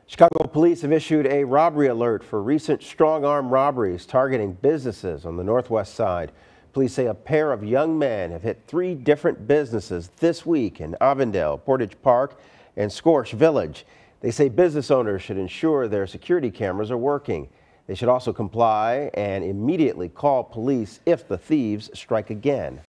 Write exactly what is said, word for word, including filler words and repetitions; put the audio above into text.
Chicago police have issued a robbery alert for recent strong-arm robberies targeting businesses on the northwest side. Police say a pair of young men have hit three different businesses this week in Avondale, Portage Park, and Scorch Village. They say business owners should ensure their security cameras are working. They should also comply and immediately call police if the thieves strike again.